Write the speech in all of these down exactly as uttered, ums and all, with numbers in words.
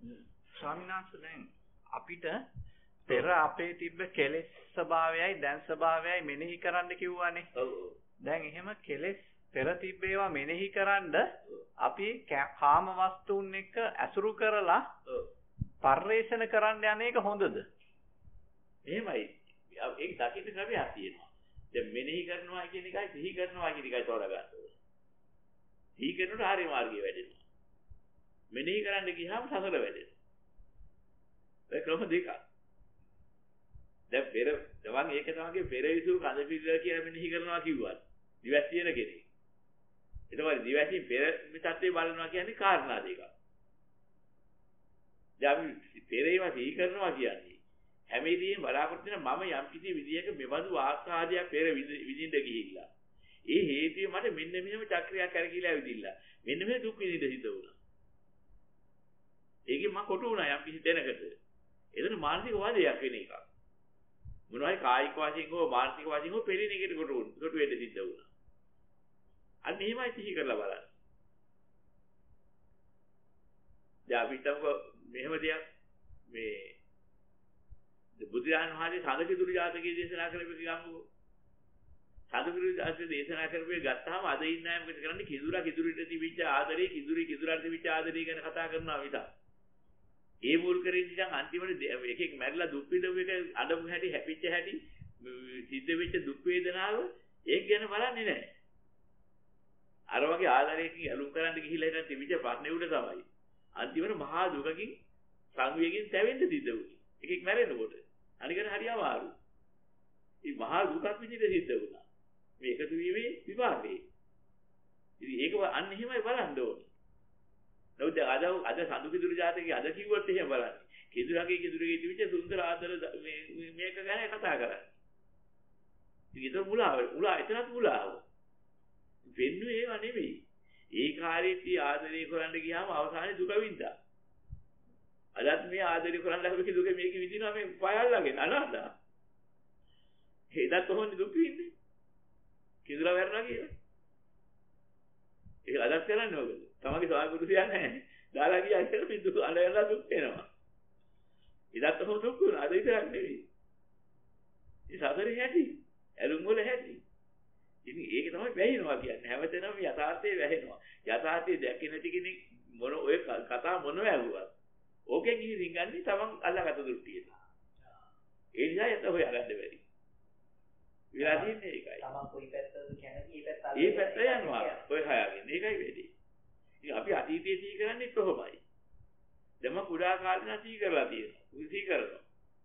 ස්වාමීන් වහන්සේ දැන් අපිට පෙර අපේ තිබ්බ කෙලෙස් ස්වභාවයයි දැන් ස්වභාවයයි මෙනෙහි කරන්න කිව්වනේ. ඔව්. දැන් එහෙම කෙලෙස් පෙර තිබ්බ ඒවා මෙනෙහි කරන්ඩ අපි කාම වස්තුන් එක්ක ඇසුරු කරලා පරිේෂණ කරන්න යන එක හොඳද? එහෙමයි. ඒක දකින්න ක්‍රමයක් තියෙනවා. දැන් මෙනෙහි කරනවා කියන එකයි සිහි කරනවා කියන එකයි තෝරා ගන්න ඕනේ. සිහි කරනකොට ආර්ය මාර්ගය වැඩෙනවා. මෙනෙහි කරන්න ගියාම සසර වැඩෙනවා. ඒ ක්‍රම දෙකක්. දැන් පෙර දවන් ඒක තමයි පෙර විසු කඳ පිළිලා කියලා මෙනෙහි කරනවා කිව්වත්. දිවස් තියෙන කෙනෙක්. ඒතකොට දිවසින් පෙර මේ தත්ත්වේ බලනවා කියන්නේ කාරණා දෙකක්. දැන් අපි පෙරේවා සිහි කරනවා කියන්නේ හැමදේම බලාපොරොත්තු වෙන මම යම් කිසි විදියක මෙබඳු ආස්වාදයක් පෙර විඳින්න ගිහිල්ලා. ඒ හේතුව මට මෙන්න මෙහෙම චක්‍රයක් කරකිලා විදිල්ලා. මෙන්න මේ දුක් විඳින්න සිද්ධ වුණා. ඒකෙන් මම කොටු වුණා යම් කිසි දෙනකට. එතන මානසික වාදයක් වෙන එකක්. මොනවායි කායික වශයෙන් හෝ මානසික වශයෙන් හෝ පෙරේන එකට කොටු වුණා. කොටු වෙන්න සිද්ධ වුණා. අන්න එහෙමයි සිහි කරලා බලන්න. දැන් අපි හිතමු මෙහෙම දෙයක් මේ බුදුරජාණන් වහන්සේ සංඝකිදුරු ජාතකයේ දේශනා කරපු එක ගමුකෝ. සංඝකිදුරු ජාතකයේ දේශනා කරපු එක ගත්තාම අද ඉන්න අය මොකද කරන්නේ? කිදුරා කිදුරිට තිබිච්ච ආදරේ කිදුරි කිදුරට තිබිච්ච ආදරේ ගැන කතා කරනවා විතර. ඒ මුල් කරගෙන ඉඳන් අන්තිමට එක එක මැරිලා දුක් විඳපු එක අඬපු හැටි හැපිච්ච හැටි සිද්ධ වෙච්ච දුක් වේදනාව ඒක ගැන බලන්නේ නැහැ. අර වගේ ආදරයකින් ඇලුම් කරන්න ගිහිල්ලා ඉතින් තිබිච්ච ප්‍රශ්නේ උඩ තමයි. අන්තිමට මහා දුකකින් සංවේගයෙන් තැවෙන්න සිද්ධ වුණේ. එකෙක් මැරෙනකොට අනිකට හරි අමාරු. මේ මහා දුකක් විඳින්න සිද්ධ වුණා. මේ එකතු වීමේ විපාකේ. ඉතින් ඒක අන්න එහෙමයි බලන්න ඕනේ. නමුත් අද අද සඳුකිදුරු ජාතකයේ අද කිව්වොත් එහෙම බලන්න. කිදුරගේ කිදුරගේ තිබිච්ච සුන්දර ආදර මේ මේක ගැන කතා කරන්නේ. ඉතින් ඒක මුලාව. මුලා එතනත් මුලාව. වෙන්නේ ඒව නෙමෙයි. ඒ කාර්යයේ ආදරය කරන්න ගියාම අවසානයේ දුක විඳා. අදත් මේ ආදරය කරන්න ලැබෙක දුක මේක විඳිනවා මේ පයල්ලාගෙන අනන්දා. හේදත් කොහොමද දුක විඳින්නේ? කිදුලා වැරනවා කියලා. ඒක අදත් කරන්නේ මොකද? තමන්ගේ ස්වාමි පුරුෂයා නැහැ. දාලා ගියා කියලා මේ දුක අඬලා දුක් වෙනවා. ඉදත් කොහොමද දුක් වෙනවා? අද විතරක් නෙවෙයි. ඒ සාදරේ හැටි, ඇලුම් වල හැටි. ඉතින් ඒක තමයි වැහෙනවා කියන්නේ. හැමතැනම යථාර්ථය වැහෙනවා. යථාර්ථය දැකේ නැති කෙනෙක් මොන ඔය කතා මොනව ඇහුවත් ඕකෙන් ඉතින් ගන්නේ තමන් අල්ලගත දෘෂ්ටියට. ඒ නිසා යත හොයාගන්න බැරි. විලා තියෙන්නේ ඒකයි. තමන් කොයි පැත්තද කැමති ඒ පැත්ත ඒ පැත්ත යනවා. ඔය හොයාගෙන. ඒකයි වෙන්නේ. ඉතින් අපි අතීතයේ සිහි කරන්නේ කොහොමයි? දැන් මම කුඩා කාලේ නම් සිහි කරලා තියෙනවා. සිහි කරනවා.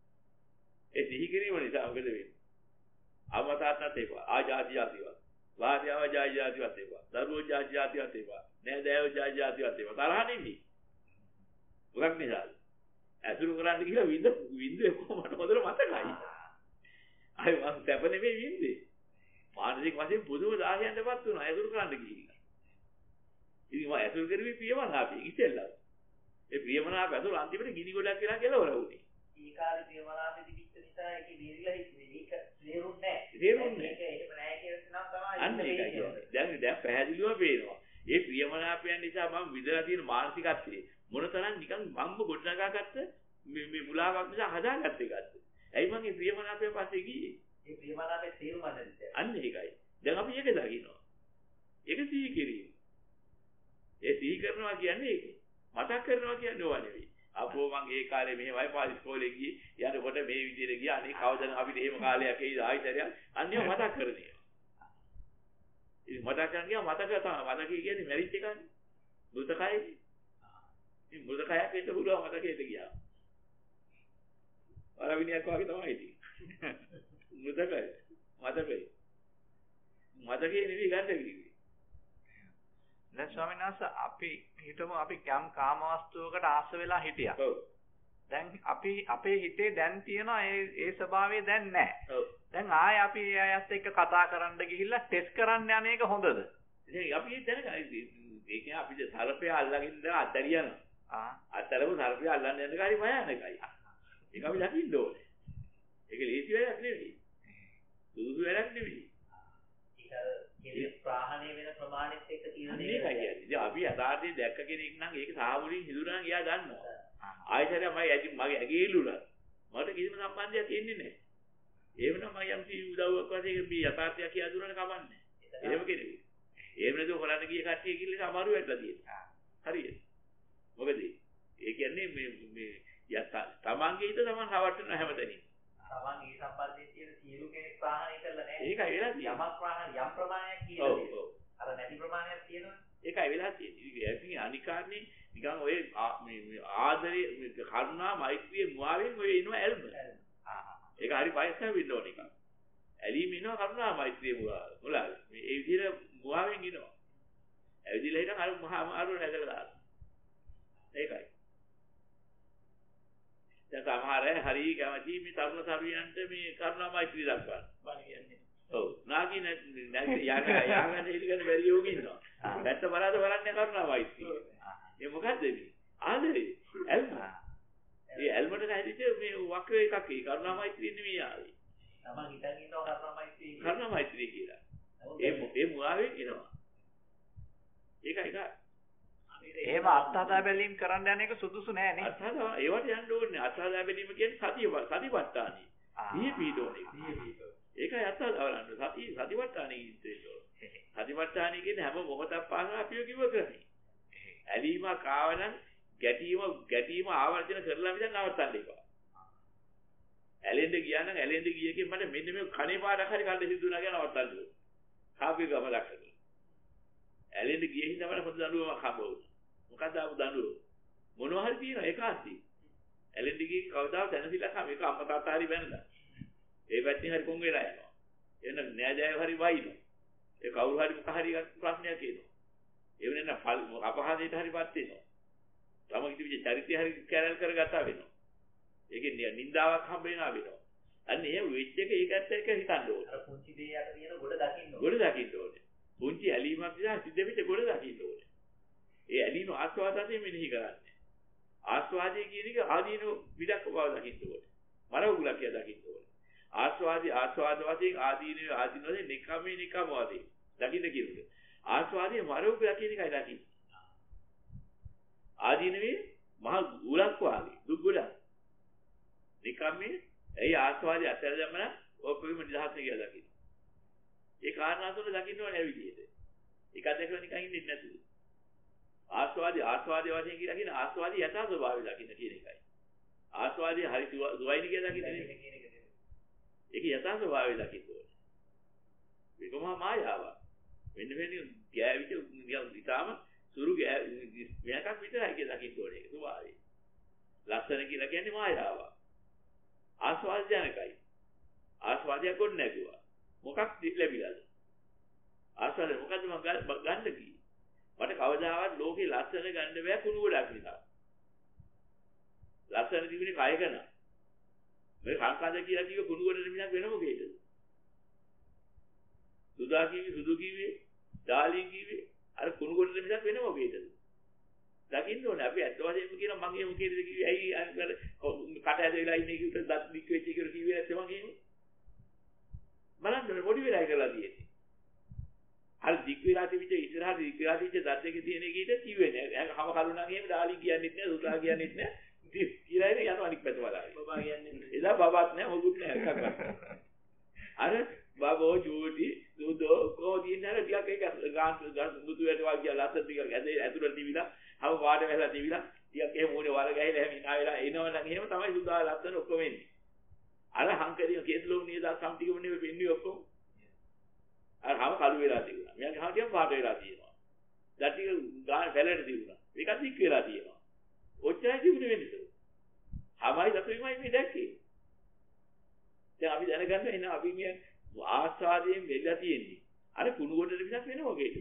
ඒ සිහි කිරීම නිසා මොකද වෙන්නේ? අවතාරණත් ඒවා ආජාති ආතිවා වාද්‍යව ජාජාතිවත් ඒවා දරුවෝ ජාජාතිවත් ඒවා නෑදෑයෝ ජාජාතිවත් ඒවා තරහ නෙමෙයි මොකක් නිසාද ඇසුරු කරන්න කියලා විඳ විඳ කොහොමද හොඳට මතකයි අය මං තැප නෙමෙයි විඳේ මානසික වශයෙන් පුදුම දාහයන්ටපත් වුණා ඇසුරු කරන්න ගිහිල්ලා ඉතින් මම ඇසුරු කරුවේ ප්‍රියමනාපී ඉතින්ලා ඒ ප්‍රියමනාප ඇසුරු අන්තිමට ගිනි ගොඩක් කියලා කෙලවර වුණේ ඒ කාලේ ප්‍රියමනාපෙ තිබිච්ච නිසා ඒකේ දේරිලා හිටියේ ඒක තේරුන්නේ නැහැ තේරුන්නේ ඒක එහෙම නැහැ කියලා තමයි අන්න ඒකයි දැන් දැන් පැහැදිලිව පේනවා ඒ ප්‍රියමනාපයන් නිසා මම විඳලා තියෙන මානසිකත්වයේ මොනතරම් නිකන් මම්ම ගොඩනගාගත්ත මේ මේ මුලාවක් නිසා හදාගත්ත එකක්ද ඇයි මම මේ ප්‍රියමනාපය පස්සේ ගියේ ඒ ප්‍රියමනාපේ තේරුම නැද්ද අන්න ඒකයි දැන් අපි ඒක දකින්නවා ඒක සිහි කිරීම ඒ සිහි කරනවා කියන්නේ ඒක මතක් කරනවා කියන්නේ ඕවා නෙවෙයි අපෝ මං ඒ කාලේ මෙහෙමයි පාස් ඉස්කෝලේ ගියේ යනකොට මේ විදිහට ගියා අනේ කවදද අපිට එහෙම කාලයක් එයිද ආයිතරයක් අන්නේ මතක් කරන්නේ ඉතින් මතක් කරන් ගියා මතක තමයි මතක කියන්නේ මැරිච් එකනේ මෘතකයනේ ඉතින් මෘතකයක් වෙන්න පුළුවන් මතකයට ගියා වරවිනියක් වගේ තමයි ඉතින් මෘතකය මතකයි මතකේ නෙවෙයි ගන්න කිව්වේ දැන් ස්වාමීන් වහන්සේ අපි හිතමු අපි යම් කාම වස්තුවකට ආස වෙලා හිටියා. ඔව්. දැන් අපි අපේ හිතේ දැන් තියෙනවා ඒ ඒ ස්වභාවය දැන් නැහැ. ඔව්. දැන් ආයේ අපි අයත් එක්ක කතා කරන්න ගිහිල්ලා ටෙස්ට් කරන්න යන එක හොඳද? ඉතින් අපි දැනගන්න ඒ කියන්නේ අපි සර්පය අල්ලගෙන ඉඳලා අතරියනවා. ආ. අතරම සර්පය අල්ලන්න යන කාරි භයානකයි. ඒක අපි දකින්න ඕනේ. ඒක ලේසි වැඩක් නෙවෙයි. සුදුසු වැඩක් නෙවෙයි. ඒක කියන්නේ ප්‍රාහණය වෙන ප්‍රමාණෙත් එක්ක තියෙන මේකයි කියන්නේ. ඉතින් අපි යථාර්ථයෙන් දැක්ක කෙනෙක් නම් ඒක සාහවුලින් හිදුනා නම් එයා දන්නවා. ආයතනය මම ඇදි මගේ ඇගේ ඉල්ලුණා. මට කිසිම සම්බන්ධයක් තියෙන්නේ නැහැ. එහෙමනම් මම යම් කී උදව්වක් වශයෙන් මේ යථාර්ථය කියලා දුන්නාට කමන්නේ. එහෙම කෙනෙක්. එහෙම නේද හොරන්න ගිය කට්ටිය කිල්ලේ අමාරු වෙట్లా තියෙනවා. හරියට. මොකද ඒ කියන්නේ මේ මේ යත තමන්ගේ හිත තමන් හවට්ටන හැමතැනින්. තමන් ඒ සම්බන්ධයෙන් තියෙන සියලු කෙනෙක් ප්‍රාහණය කරලා නැහැ. ඒකයි වෙලා තියෙන්නේ. යමක් ප්‍රාහණය යම් ප්‍රමාණයක් කියලා ඔව් තියෙනවා. ඔව්. අර නැති ප්‍රමාණයක් තියෙනවා. ඒකයි වෙලා තියෙන්නේ. ඉතින් අනිකාන්නේ නිකන් ඔය මේ ආදරේ කරුණා මෛත්‍රිය මුවාවෙන් ඔය එනවා ඇල්ම. ඒක හරි පයිස්සම් වෙන්න ඕන එකක්. ඇලීම එනවා කරුණා මෛත්‍රිය මුවාව. මුලාව. මේ ඒ විදිහට මුවාවෙන් එනවා. ඇවිදිලා හිටන් අර මහා අමාරුව නැගලා දානවා. ඒකයි. දැන් සමහර අය හරි කැමති මේ තරුණ තරුණියන්ට මේ කරුණා මෛත්‍රිය දක්වන්න. බණ කියන්නේ. ඔව්. නාකි නැති යාග යාගන හිටගෙන බැරි යෝග ඉන්නවා. පැත්ත බලාද බලන්නේ කරුණා මෛත්‍රිය. ඒ මොකද්ද මේ? ආදරේ. ඇල්ම. ඒ ඇල්මට නැතිද මේ වක්‍ර එකක් ඒ කරුණා මෛත්‍රිය නෙමෙයි ආවේ. තමන් හිතන් ඉන්නවා කරුණා මෛත්‍රිය. කරුණා මෛත්‍රිය කියලා. ඒ ඒ මුවාවෙන් එනවා. ඒකයි ඒක. එහෙම අත්හදා බැලීම් කරන්න යන එක සුදුසු නෑ නේ. අත්හදා ඒවට යන්න ඕනේ. අත්හදා බැලීම කියන්නේ සතිය සතිපට්ඨානෙ. සිහිය පීඩෝනේ. සිහිය පීඩෝ. ඒකයි අත්හදා බලන්න. සතිය සතිපට්ඨානෙ ඉන්නේ. සතිපට්ඨානෙ කියන්නේ හැම මොහොතක් පාසා අපිව කිව්ව කරන්නේ. ඇලීමක් ආවනම් ගැටීම ගැටීම ආවර්ජන කරලා මිදන් නවත්තන්න එපා. ඇලෙන්න ගියා නම් ඇලෙන්න ගියකින් මට මෙන්න මේ කණේ පාඩක් හරි කන්න සිද්ධුණා කියලා නවත්තන්න ඕනේ. කාපිය ගම දක්වන්න. ඇලෙන්න ගියේ හින්දා මට පොඩි දඬුවමක් හම්බ වුණා. මොකක්ද ආපු දඬුවම? මොනවා හරි තියෙනවා ඒකාන්තී. ඇලෙන්න ගියේ කවදාවත් දැනසිලා කම ඒක අම්මා තාත්තා හරි බැනලා. ඒ පැත්තෙන් හරි කොන් වෙලා යනවා. එන්න නෑදෑයෝ හරි වයින්නවා. ඒ කවුරු හරි මොක හරි ප්‍රශ්නයක් එනවා. ඒ වෙන නම් අපහාසයට හරිපත් වෙනවා. තමගේ තිබිච්ච චරිතය හරි කැරල් කරගත්තා වෙනවා. ඒකේ නින්දාවක් හම්බ වෙනවා වෙනවා. අන්න ඒ වෙච්ච එක ඒකත් එක්ක හිතන්න ඕනේ. අර පුංචි දේ යට තියෙන ගොඩ දකින්න ඕනේ. ගොඩ දකින්න ඕනේ. පුංචි ඇලීමක් නිසා සිද්ධ වෙච්ච ගොඩ දකින්න ඕනේ. ඒ ඇලීම ආස්වාදයෙන් මෙනෙහි කරන්නේ. ආස්වාදයේ කියන එක ආදීනෝ විදක් බව දකින්න ඕනේ. මරවුලක් කියලා දකින්න ඕනේ. ආස්වාදී ආස්වාද වශයෙන් ආදීනෝ ආදීනෝ වශයෙන් නිකම්මේ නිකම් වාදී දකින්න කියන්නේ. ආස්වාදයේ මරවුල කියන එකයි දකින්න. ආදීනවේ මහ උලක් වාගේ දුක් ගොඩක්. නිකම්මේ ඒ ආස්වාදයේ අතර දැම්මම ඔපෙම නිදහස කියලා දකින්න. ඒ කාරණා තුන දකින්න ඕනේ ඒ විදිහට. ඒක දැකලා නිකන් ඉන්නේ නැතුව. ආස්වාදී ආස්වාදී වශයෙන් කියලා කියන ආස්වාදී යථා ස්වභාවය දකින්න කියන එකයි. ආස්වාදී හරි දුවයිනි කියලා දකින්න නෙමෙයි. ඒක යථා ස්වභාවය දකින්න ඕනේ. මේකම මායාවක්. වෙන වෙන ගෑවිච්ච ඉතාලම සුරු ගෑවිච්ච විතරයි කියලා දකින්න ඕනේ. ඒක ස්වභාවය. ලස්සන කියලා කියන්නේ මායාවක්. ආස්වාද ජනකයි. ආස්වාදයක් ගොඩ නැගුවා. මොකක් ලැබිලාද? ආස්වාද මොකද්ද මම ගන්න කි? මට කවදාවත් ලෝකේ ලස්සන ගන්න බෑ කුණු ගොඩක් නිසා. ලස්සන තිබුණේ කයක නා. මේ කාංකාද කියලා කිව්ව කුණු ගොඩ මිසක් වෙන මොකේද? සුදා කිව්වේ සුදු කිව්වේ ඩාලින් කිව්වේ අර කුණු ගොඩ මිසක් වෙන මොකේද? දකින්න ඕනේ අපි ඇත්ත වශයෙන්ම කියන මගේ මොකේද කිව්වේ ඇයි අර කට ඇද වෙලා ඉන්නේ කිව්වට දත් දික් වෙච්ච කියලා කිව්වේ නැත්නම් මගේ බලන්න මොඩි වෙලා කරලා තියෙන්නේ. අර දික් වෙලා තිබිච්ච ඉස්සරහට දික් වෙලා තිබිච්ච දත් දෙකේ තියෙන එකීට කිව්වේ නෑ. එහෙනම් කම කරු නම් එහෙම ඩාලින් කියන්නෙත් නෑ සුදා කියන්නෙත් නෑ. දික් කියලා ඉන්නේ යනවා අනික් පැත්ත බලන්න. බබා කියන්නේ එදා බබාත් නෑ මොකුත් නෑ එකක්වත්. අර බබෝ ජූටි දුදෝ කොදිනර ටිකක් එක ගාන්ස් ගාන්ස් මුතු වලට වාග්ය ලස්සන ටිකක් ඇදේ ඇතුළට තිබිලා හව වාඩ වෙලා තිබිලා ටිකක් එහෙම මොනේ වල ගහලා එහෙම ඉනා වෙලා එනවනම් එහෙම තමයි සුදා ලස්සන ඔක්කොම එන්නේ. අර හංකරිය කේස්ලෝ නේද සම් ටික මොනේ වෙන්නේ ඔක්කොම. අර හම කළු වෙලා තිබුණා. මෙයාගේ හම ටිකක් පාට වෙලා තියෙනවා. දත් ටික ගාන වැලට තිබුණා. ඒකත් දික් වෙලා තියෙනවා. ඔච්චරයි තිබුණේ වෙන්නේ. හමයි දතුයිමයි මේ දැක්කේ. දැන් අපි දැනගන්න එන අපි මේ ආස්වාදයෙන් වෙලා තියෙන්නේ. අර කුණු ගොඩට විසක් වෙන මොකේද?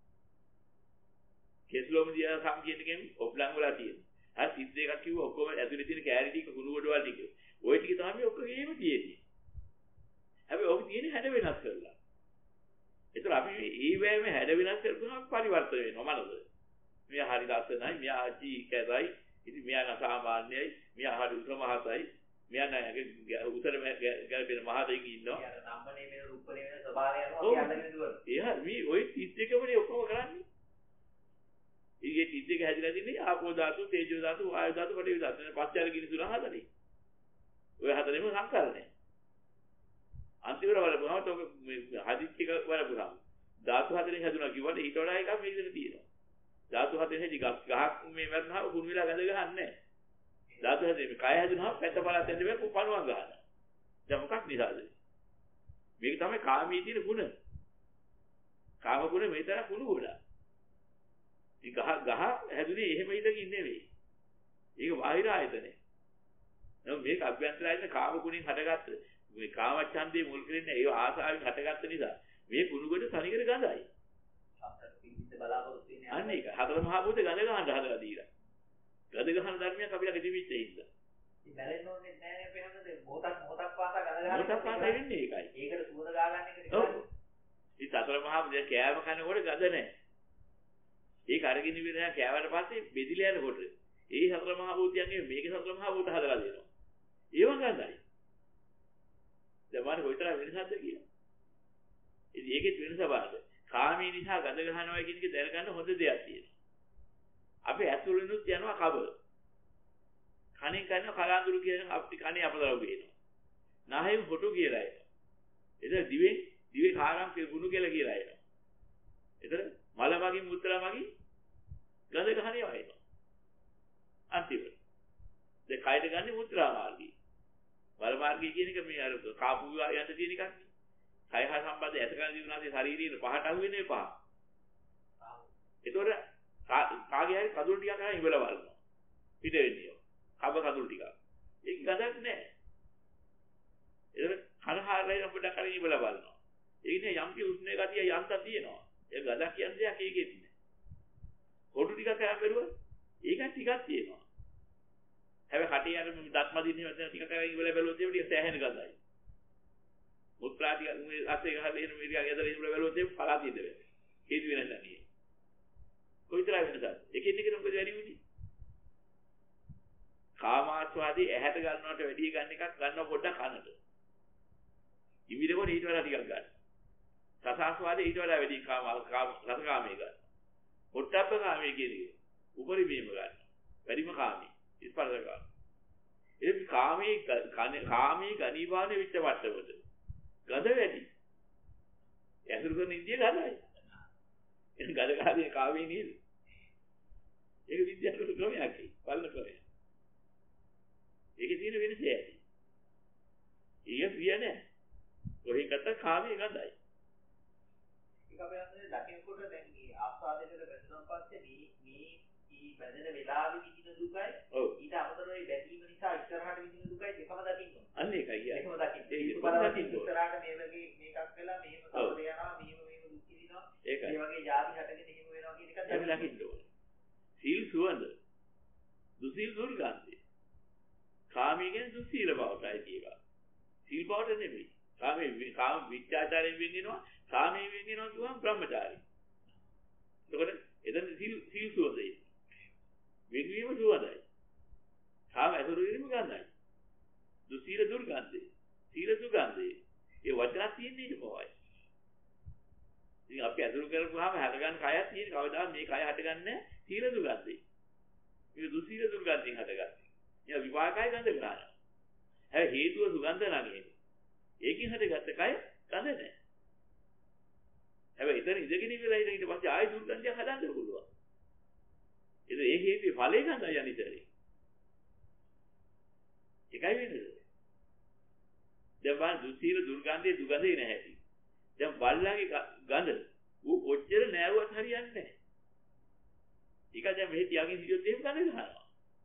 කේස්ලෝම දියා සම් කියන එකෙන් ඔප්ලං වල තියෙනවා. අර සිද්ද එකක් කිව්ව ඔක්කොම ඇතුලේ තියෙන කැරි ටික කුණු ගොඩ වල ටික. ওই ටික තමයි ඔක්කොගේම තියෙන්නේ. හැබැයි ඔක තියෙන්නේ හැඩ වෙනස් කරලා. ඒතර අපි මේ වෑයම හැඩ වෙනස් කරපුවම පරිවර්තන වෙනවා මනස. මෙයා හරි ලස්සනයි, මෙයා අජී කැතයි, ඉතින් මෙයා සාමාන්‍යයි, මෙයා හරි උසමහතයි. මෙයන්ගේ උතර ගැලපෙන මහතෙක් ඉන්නවා. ඒ අර නම්බනේ වෙන රූපනේ වෙන ස්වභාවය අනුව ඔව්. අපි අල්ලගෙන දුවන. එයා මේ ওই තිස් එකමනේ ඔක්කොම කරන්නේ. ඊගේ තිස් එක හැදිලා තින්නේ ආපෝ ධාතු, තේජෝ ධාතු, වායු ධාතු, පඨවි ධාතු. පස්චාර ගිනි සුලං හදන්නේ. ඔය හතරෙම සංකරණය. අන්තිමට බලපුවම තෝක හදිච්ච එක බලපුවම ධාතු හතරෙන් හැදුනා කිව්වට ඊට වඩා එකක් මේකෙද තියෙනවා. ධාතු හතරෙන් හැදි ගහක් මේ වර්ණාව කුණු වෙලා ගඳ ගහන්නේ නැහැ. ධාතු හතරෙන් මේ කය හැදුනහම පැත්ත පළාත් යන්න බෑ පණුවක් ගන්නවා. දැන් මොකක් නිසාද? මේක තමයි කාමයේ තියෙන ගුණ. කාම ගුණ මේ තරම් කුණු ගොඩක්. මේ ගහ ගහ හැදුනේ එහෙම ඉඳකින් නෙවෙයි. ඒක බාහිර ආයතනේ. නෝ මේක අභ්‍යන්තර ආයතන කාම ගුණෙන් හටගත්ත මේ කාමච්ඡන්දේ මුල් කරන්නේ ඒ ආසාවෙන් හටගත්ත නිසා මේ කුණු ගොඩ තනිකර ගඳයි. අපිට බලාපොරොත්තු වෙන්නේ අන්න ඒක හතර මහා භූත ගඳ ගන්න හදලා දීලා. ගඳ ගන්න ධර්මයක් අපි ළඟ තිබිච්ච හින්දා. ඉතින් බැලෙන්න ඕනේ නැහැ නේ අපේ මොහොතක් මොහොතක් පාසා ගඳ ගන්න. මොකක්ද පාසා වෙන්නේ ඒකයි. ඒකට සුවඳ ගා ගන්න එක ඔව්. නෙවෙයි. ඉතින් හතර මහා භූත කෑම කනකොට ගඳ නැහැ. ඒක අරගෙන ඉවරලා කෑවට පස්සේ බෙදිලා යනකොට ඒ හතර මහා භූතයන්ගේ මේකේ හතර මහා භූත හදලා දෙනවා. ඒව ගඳයි. දැන් මානේ කොයිතරම් වෙනසක්ද කියලා. ඉතින් ඒකෙත් වෙනස බලන්න. කාමී නිසා ගඳ ගන්නවා කියන එක දැනගන්න හොඳ දෙයක් තියෙනවා. අපි ඇතුළෙනුත් යනවා කබ. කණෙන් කරන කලාඳුරු කියන අපිට කණේ අපදලව ගේනවා. නාහෙන් ෆොටෝ කියලා එනවා. එතන දිවෙන් දිවේ කාරම් ගුණ කියලා කියලා එනවා. එතන මල මගින් මුත්‍රා මගින් ගඳ ගහන්නේ වයින්නවා. අන්තිමට. දැන් කයද ගන්නේ මුත්‍රා මාර්ගය. වල මාර්ගය කියන එක මේ අර කාපු යන්න තියෙන එකක් නේ. කය හා සම්බන්ධ ඇතකන දිවනාසේ ශාරීරියේ පහට අහු වෙන්නේ පහ. ඒතොර කාගේ හරි කඳුළු ටිකක් අරන් ඉවල වල්නවා. පිට වෙන්නේ. කබ කඳුළු ටිකක්. ඒක ගඳක් නැහැ. ඒතොර කනහාරයෙන් පොඩක් අරන් ඉවල වල්නවා. ඒ කියන්නේ යම් කි උෂ්ණ ගතිය යන්තම් තියෙනවා. ඒ ගඳක් කියන්නේ දෙයක් ඒකෙත් නෑ. කොටු ටිකක් අරන් බැලුවා. ඒක ටිකක් තියෙනවා. හැබැයි කටේ අර දත් මදින්නේ මෙතන ටිකක් අරන් ඉවල බැලුවොත් ඒක ටික සෑහෙන ගඳයි. මුත්‍රා ටික මේ අස්සේ ගහලා එන මේ ටික ඇදලා ඉවල බැලුවොත් ඒක පලා තියෙද වෙන්නේ. හේතු වෙන නැහැ. කොයිතරම් වෙනසද? එකින් එකට මොකද වැඩි වෙන්නේ? කාමාස්වාදී ඇහැට ගන්නවට වැඩි ගන්න එකක් ගන්න පොඩ්ඩක් කනට. ඉමිරේකොට ඊට වඩා ටිකක් ගන්න. රසාස්වාදී ඊට වඩා වැඩි කාම රසකාමී ගන්න. පොට්ටප්ප කාමී කියන්නේ උපරිමේම ගන්න. වැඩිම කාමී. ස්පර්ශ කාම. ඒ කාමී කාමී ගණීවානේ විච්ච වට්ටමද. ගඳ වැඩි. ඇසුරු කරන ඉන්දිය ගඳයි. ඒක ගඳ කාමී කාමී නේද? ඒක විද්‍යාත්මක ක්‍රමයක් ඒ. බලන ක්‍රමයක්. ඒකේ තියෙන වෙනස ඇති. ඊය ප්‍රිය නැහැ. කොහෙන් ගත්ත කාමී ගඳයි. ඒක අපි අන්නේ දකින්නකොට දැන් මේ ආස්වාදයට බැඳුනන් පස්සේ මේ මේ ඊ බැඳෙන වෙලාවෙ විඳින දුකයි ඊට අමතරව මේ බැඳීම නිසා ඉස්සරහට විඳින දුකයි දෙකම දකින්න ඕනේ. අන්න ඒකයි කියන්නේ. දෙකම දකින්න. ඒක බලවත් දකින්න ඕනේ. ඉස්සරහට මේ වගේ මේකක් වෙලා මෙහෙම සමද යනවා මෙහෙම මෙහෙම දුක් විඳිනවා. ඒකයි. මේ වගේ ಜಾති හටගෙන එහෙම වෙනවා කියන එකත් අපි දකින්න ඕනේ. සීල් සුවඳ. දුසීල් දුර්ගන්ධය. කාමී කියන්නේ දුසීල බවටයි කියනවා. සීල් බවට නෙමෙයි. කාමී කාම විචාචාරයෙන් වෙන්නිනවා. කාමී වෙන්නිනවා කියවම බ්‍රහ්මචාරී. එතකොට එතන සීල් සීල් සුවඳයි. වෙන්වීම සුවඳයි. කාම ඇසුරු වීම ගඳයි. දුසීල දුර්ගන්ධය. සීල සුගන්ධය. ඒ වචන තියෙන්නේ ඊට පොවයි. ඉතින් අපි ඇසුරු කරපුවාම හටගන්න කයත් තියෙන කවදාවත් මේ කය හටගන්නේ සීල දුර්ගන්ධය. මේ දුසීල දුර්ගන්ධයෙන් හටගන්නේ. ඒ විපාකයි ගඳ ගන්නවා. හැබැයි හේතුව සුගන්ධ නැගෙන්නේ. ඒකින් හටගත්ත කය ගඳ නැහැ. හැබැයි එතන ඉඳගෙන ඉවරයි ඊට පස්සේ ආයෙ දුර්ගන්ධයක් හදන්න පුළුවන්. ඒක ඒ හේතුවේ ඵලයේ ගඳයි අනිතරේ. ඒකයි වෙන්නේ. දැන් බලන්න දුසීල දුර්ගන්ධයේ දුගඳේ නැහැ. දැන් බල්ලාගේ ගඳ ඌ කොච්චර නෑවුවත් හරියන්නේ නැහැ. ඒක දැන් මෙහෙ තියාගෙන හිටියොත් එහෙම ගඳ ගන්නවා.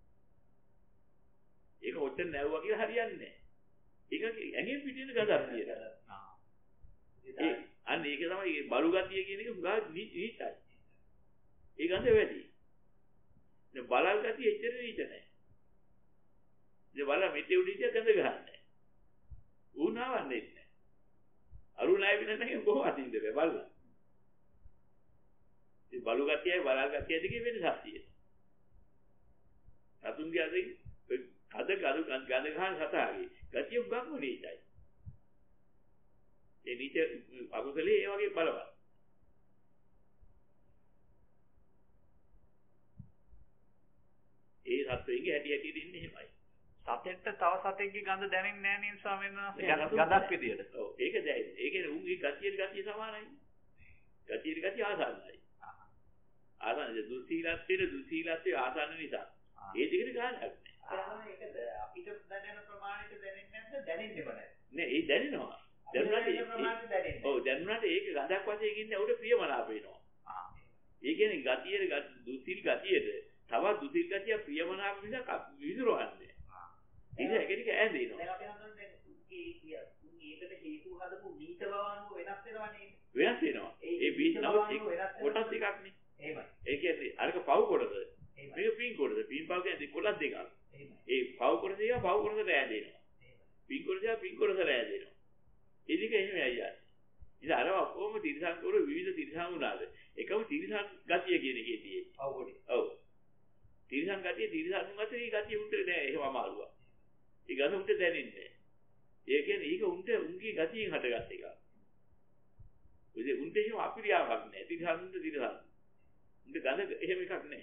ඒක ඔච්චර නැවුවා කියලා හරියන්නේ නැහැ. ඒක ඇඟෙන් පිටින් ගඳක් තියෙනවා. ඒ අන්න ඒක තමයි මේ බලු ගතිය කියන එක උගා නීචයි. ඒ ගඳ වැඩි. දැන් බලල් ගතිය එච්චර නීච නැහැ. දැන් බලලා මෙතේ උඩින් ගඳ ගහන්නේ. ඌ නාවන්නේ නැහැ. අරුණයි වින නැහැ කොහොමද ඉඳ බෑ බලලා. ඒ බලු ගතියයි බලල් ගතිය දෙකේ වෙනසක් තියෙනවා. සතුන්ගේ අදින් අද ගඳ ගඳ ගහන සතාගේ ගතිය උගක්ම නීචයි. ඒ නීච අකුසලයේ ඒ වගේ බලවත්. ඒ සත්වයේ හැටි හැටි ඉන්නේ එහෙමයි. සතෙන්ට තව සතෙක්ගේ ගඳ දැනෙන්නේ නැහැ නේද ස්වාමීන් වහන්සේ? ගඳක් විදියට. ඔව් ඒක දැයි. ඒ කියන්නේ උන්ගේ ගතියට ගතිය සමානයි. ගතියට ගතිය ආසන්නයි. ආසන්න දුස්සීලත්වයේ දුස්සීලත්වයේ ආසන්න නිසා. ඒ දෙකට ගානක් නැහැ. ඒකද අපිට දැනෙන ප්‍රමාණයට දැනෙන්නේ නැද්ද? දැනෙන්නේම නැහැ. නෑ ඒ දැනෙනවා. දැනුණාට ඒ ප්‍රමාණයට දැනෙන්නේ. ඔව් දැනුණාට ඒක ගඳක් වශයෙන් ඉන්නේ උඩ ප්‍රියමනාප වෙනවා. ආ. ඒ කියන්නේ ගතියේ දුස්සීල් ගතියට තවත් දුස්සීල් ගතිය ප්‍රියමනාප නිසා විසිරවන්නේ. ඒක එකටික ඈඳිනවා. දැන් අපි හඳුනන්නේ ඒ ඒකට හේතු හදපු මීට බව අනුව වෙනස් වෙනවා නේද? වෙනස් වෙනවා. ඒ බීජ නවත් කොටස් එකක් නේ. එහෙමයි. ඒ කියන්නේ අරක පව් කොටද? මේක පින් කොටද? පින් පව් කියන්නේ කොටස් දෙකක්. එහෙමයි. ඒ පව් කොටස එක පව් කොටසට ඈඳිනවා. පින් කොටස එක පින් කොටසට ඈඳිනවා. ඒ දෙක එහෙමයි අයියා. ඉතින් අර ඔක්කොම තිරසන් කර විවිධ තිරසන් උනාද? එකම තිරසන් ගතිය කියන එකේ තියෙන්නේ. පව් කොටේ. ඔව්. තිරසන් ගතිය තිරසන් ගතිය ඒ ගතිය උන්ට නෑ එහෙම අමාරුවක්. ඒ ගඳ උන්ට දැනෙන්නේ. ඒ කියන්නේ ඒක උන්ට උන්ගේ ගතියෙන් හටගත් එකක්. ඒ උන්ට එහෙම අපිරියාවක් නෑ. තිරසන් උන්ට තිරසන්. උන්ට ගඳ එහෙම එකක් නෑ.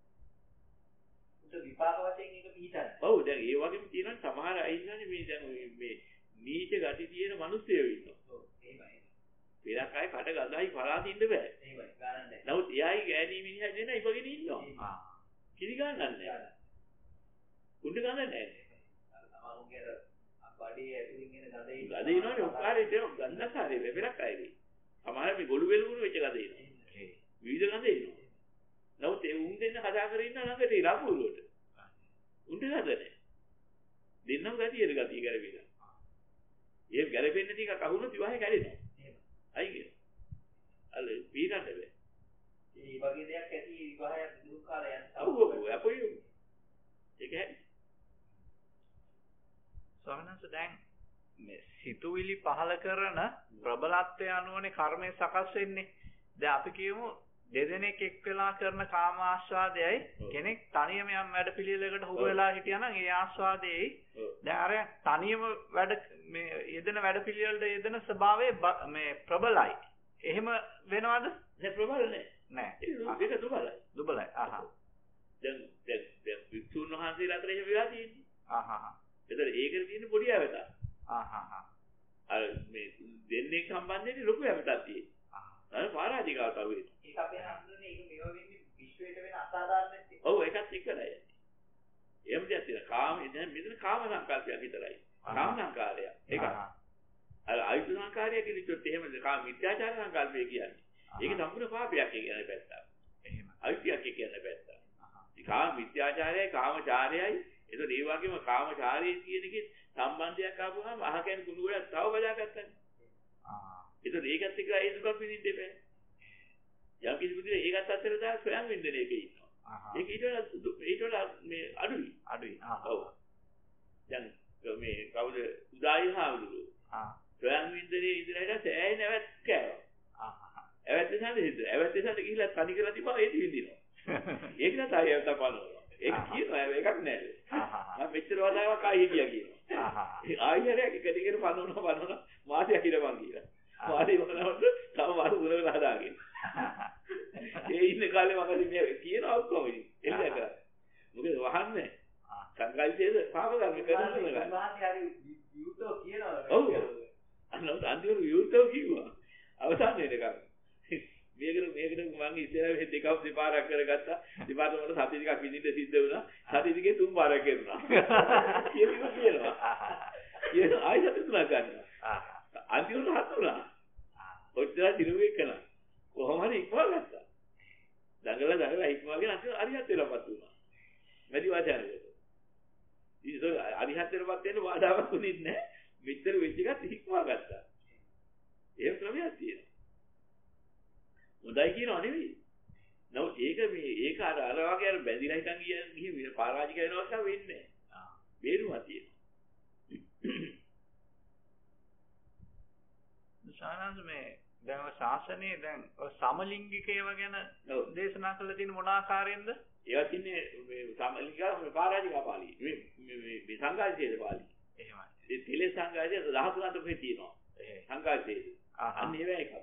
උන්ට විපාක වශයෙන් ඒක පිළිතන්නේ. ඔව් දැන් ඒ වගේම තියෙනවා සමහර අය ඉන්නනේ මේ දැන් මේ නීච ගති තියෙන මිනිස්සුයෝ ඉන්නවා. ඔව් එහෙමයි. පෙරක් අය කඩ ගඳයි පරාති ඉන්න බෑ. එහෙමයි ගානක් නෑ. නමුත් එයායි ගෑණි මිනිහා දෙන ඉවගෙන ඉන්නවා. ආ. කිරි ගන්නක් නෑ. උන්ට ගඳ නෑ. අමාරුගේ බඩේ ඇතුලින් එන ගඳේ ගඳ එනවනේ උපාරේ දෙන ගඳකාරේ වෙබරක් අයදී. සමහර මේ ගොළු වෙලුණු වෙච්ච ගඳ එනවා. විවිධ ගඳ එනවා. නමුත් ඒ උන් දෙන්න කතා කරගෙන ඉන්න ළඟට ඒ ලකුරුවට. උන්ට ගඳ නැහැ. දෙන්නම ගතියද ගතිය ගැලවිලා. ඒ ගැලපෙන්නේ ටිකක් අහුනොත් විවාහේ කැඩෙනවා. එහෙම. අයි කියන. අල්ල පීරන්න බෑ. ඒ වගේ දෙයක් ඇති විවාහයක් දුරු කාලය යන. ඔව් ඔව් අපොයි. ඒක හැටි. ස්වාමීන් දැන් මේ සිතුවිලි පහල කරන ප්‍රබලත්වය අනුවනේ කර්මය සකස් වෙන්නේ. දැන් අපි කියමු දෙදෙනෙක් එක් වෙලා කරන කාම ආස්වාදයයි කෙනෙක් තනියම යම් වැඩ පිළිවෙලකට හුරු වෙලා හිටියා නම් ඒ ආස්වාදයේයි දැන් අර තනියම වැඩ මේ යෙදෙන වැඩ පිළිවෙලට යෙදෙන ස්වභාවය මේ ප්‍රබලයි. එහෙම වෙනවද? නෑ ප්‍රබල නෑ. නෑ. ඒක දුබලයි. දුබලයි. ආහා. දැන් දැන් දැන් විසුණු වහන්සේලා අතර එහෙම වෙලා තියෙන්නේ. ආහා. ඒතර ඒකට තියෙන පොඩි අවතක්. ආහා. අර මේ දෙන්නේ සම්බන්ධයෙන් ලොකු අවතක් තියෙනවා. ආහා. අර පරාජිකාවට අහු වෙනවා. ඒක අපේ හඳුනන්නේ ඒක මේවා වෙන්නේ විශ්වයට වෙන අසාධාරණ දෙයක්. ඔව් ඒකත් එක්කලා යන්නේ. එහෙම දෙයක් තියෙනවා. කාම දැන් මෙතන කාම සංකල්පයක් විතරයි. කාම සංකාරය. ඒක. අර ආයුධ සංකාරය කිව්වොත් එහෙම කාම මිත්‍යාචාර සංකල්පය කියන්නේ. ඒක සම්පූර්ණ පාපයක් කියන පැත්තක්. එහෙම. අවිද්‍යාවක් කියන පැත්තක්. ඒ කාම මිත්‍යාචාරයයි කාමචාරයයි ඒක ඒ වගේම කාමචාරයේ කියන එකේ සම්බන්ධයක් ආපුවාම අහකෙන් කුණු ගොඩක් තව බදාගත්තා. ආ. ඒක ඒකත් එක්ක ඒ දුක පිළිඳින්න බෑ. යම් කිසි බුදුරේ ඒකත් අතර දා ස්වයං වින්දනයක ඉන්නවා. ඒක ඊට වඩා ඊට වඩා මේ අඩුයි. අඩුයි. ආ. ඔව්. දැන් මේ කවුද උදායි හාමුදුරුවෝ. ආ. ස්වයං වින්දනයේ ඉඳලා සෑය නැවත් කෑවා. ආ. ඇවැත් දෙසාට හිට. ඇවැත් දෙසාට ගිහිල්ලා තනි කරලා තිබා ඒක විඳිනවා. ඒක නෑ තායි අවත බලනවා. ඒක කියනවා එකක් නෑ. ආ. මම මෙච්චර වතාවක් ආයි හිටියා කියනවා. ආ. ඒ ආයෙත් එක දිගට පනවනවා පනවනවා මාසයක් හිටපන් කියලා. මාසෙ වුණාට තව මාස තුනකට හදාගෙන. ඒ ඉන්න කාලේ මම මේ කියනවා ඔක්කොම ඉතින් එළිය කරා. මොකද වහන්නේ? සංගල්පයේද පාප කර්ම කරනවා. වාහනේ හරි යුතෝ කියනවා. ඔව්. අන්න අන්තිමට යුතෝ කිව්වා. අවසානයේ දෙකක්. මේකට මේකට මම ඉස්සෙල්ලා දෙකක් දෙපාරක් කරගත්තා. දෙපාරට මට සති ටිකක් විඳින්න සිද්ධ වුණා. සති ටිකේ තුන් පාරක් කරනවා. කියනවා කියනවා. ඒ ආයෙත් තුනක් ගන්නවා. අන්තිමට හත් වුණා. ඔච්චර දිනුවේ කළා. කොහොම හරි ඉක්මවා ගත්තා. දඟල දඟල ඉක්මවාගෙන අන්තිම අරිහත් වෙලාපත් වුණා. වැඩි වාචාරයකට. ඉතින් අරිහත් වෙලාපත් වෙන්න බාධාවක් වුණේ නැහැ. මෙච්චර වෙච්ච එකත් ඉක්මවා ගත්තා. එහෙම ක්‍රමයක් තියෙනවා. හොඳයි කියනවා නෙවෙයි. නමුත් ඒක මේ ඒක අර අර වගේ අර බැඳිලා හිටන් ගිහින් පරාජික වෙනවා කියලා වෙන්නේ නැහැ. ආ. බේරුවා තියෙනවා. සානන්ද මේ දැන් ඔය ශාසනයේ දැන් ඔය සමලිංගිකයව ගැන දේශනා කළ තියෙන මොන ආකාරයෙන්ද? ඒවා තින්නේ මේ සමලිංගිකව මේ පරාජිකා පාළි. මේ මේ මේ සංඝාදිශේෂ පාළි. එහෙමයි. ඒ තිලේ සංඝාදිශේෂ දහතුනක් තුනේ තියෙනවා. එහෙයි. සංඝාදිශේෂ. ආහා. අන්න ඒවා එකක්.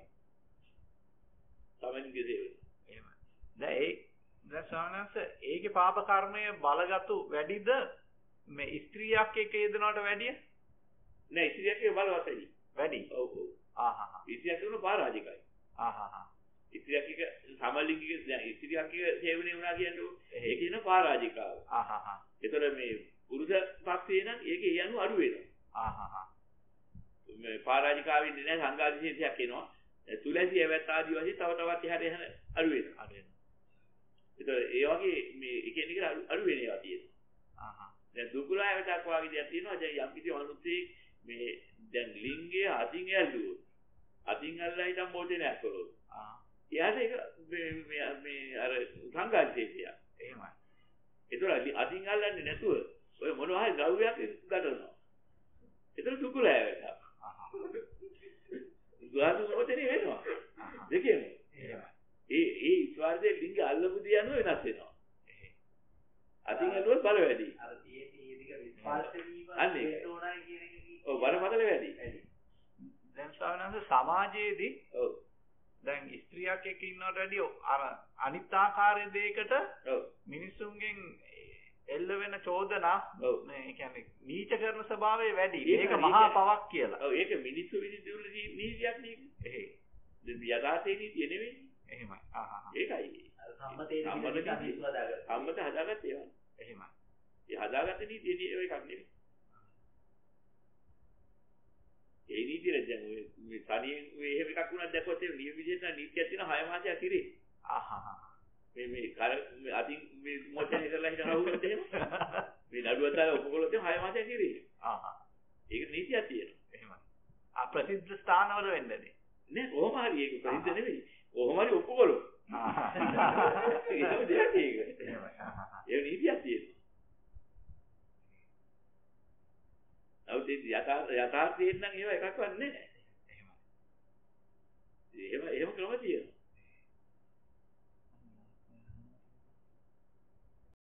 සමන්ගේ සේවය. එහෙමයි. දැන් ඒ දැන් ස්වාමීන් ඒකේ පාප කර්මය බලගත්ු වැඩිද මේ ස්ත්‍රියක් එක්ක යෙදෙනවට වැඩිය? නෑ ස්ත්‍රියක් එක්ක බලවත් වැඩි. වැඩි. ඔව් ඔව්. ආහා. ස්ත්‍රියක් කියන පරාජිකයි. ආහා. ස්ත්‍රියක් එක්ක සමලිංගික දැන් ස්ත්‍රියක් එක්ක සේවනය වුණා කියන්නේ ඒක කියන පරාජිකාව. ආහා. ඒතර මේ පුරුෂ පක්ෂේ නම් ඒකේ යනු අඩු වෙනවා. ආහා. මේ පරාජිකාවෙන් නෑ සංඝාදිශේෂයක් එනවා. තුලසි එවත් ආදී වශයෙන් තව තවත් එහාට යන අඩු වෙනවා. අඩු වෙනවා. ඒතර ඒ වගේ මේ එකින් එක අඩු වෙන ඒවා තියෙනවා. ආහා. දැන් දුකුලාවටක් වගේ දෙයක් තියෙනවා. දැන් යම් කිසි මිනිස්සෙක් මේ දැන් ලිංගයේ අතින් ඇල්ලුවොත් අතින් අල්ලලා ඉඳන් මොටේනයක් කරොත්. ආ. එයාට ඒක මේ මේ අර සංඝාදිශේෂය. එහෙමයි. ඒතර අතින් අල්ලන්නේ නැතුව ඔය මොනවා හරි ද්‍රව්‍යයක් ගන්නවා. ඒතර දුකුලාවට. ආහා. දුආදු මොතේ වෙනවා. දෙකේම. එහෙමයි. ඒ ඒ ස්වර්ගයේ ලිංග අල්ලපු දිය යන වෙනස් වෙනවා. අතින් ඇල්ලුවොත් බල වැඩි. අර තියෙන්නේ මේ දිග විස්පාර්ශ වීම අන්නේ. හේතුණයි කියන එක කි. ඔව් බරපතල වැඩි. දැන් ස්වාමීන් සමාජයේදී ඔව් දැන් ස්ත්‍රියක් එක්ක ඉන්නවට වැඩිය අර අනිත් ආකාරයේ දෙයකට ඔව් මිනිසුන්ගෙන් එල්ල වෙන චෝදනා ඔව් මේ කියන්නේ නීච කරන ස්වභාවය වැඩි. ඒක මේක නීච- මහා පවක් කියලා. ඔව් ඒක මිනිස්සු විදිහට නීතියක් නේ. එහෙයි. දැන් යථාර්ථයේ නීතිය නෙවෙයි. එහෙමයි. ආහා. ඒකයි. අර සම්මතයේ සම්මත විදිහට නීතිය. මිනිස්සු හදාගත්තා. සම්මත හදාගත්තේ ඒවා. එහෙමයි. ඒ හදාගත්ත නීතිය නේ ඔය එකක් නෙවෙයි. ඒ නීතිය දැන් ඔය මේ තනියෙන් ඔය එහෙම එකක් වුණා දැක්කොත් ඒ නියම විදිහට නීතියක් තියෙන හය මාසයක් ඉරේ. ආහා. මේ මේ කර මේ අදින් මේ මොචනේ කරලා හිටන රහුවොත් එහෙම මේ නඩුවක් දාලා ඔපකොලොත් එහෙම හය මාසයක් ඉරේ. ආහා. ඒක නීතියක් තියෙනවා. එහෙමයි. ආ ප්‍රසිද්ධ ස්ථානවල වෙන්නේනේ. නේ කොහොම හරි ඒක ප්‍රසිද්ධ නෙවෙයි. කොහොම හරි ඔපකොලොත්. ආහා. ඒක දෙයක් ඒක. එහෙමයි. ආහා. ඒ නීතියක් තියෙනවා. නමුත් ඒ යථාර්ථ යථාර්ථයෙන් නම් ඒව එකක්වත් නැහැ.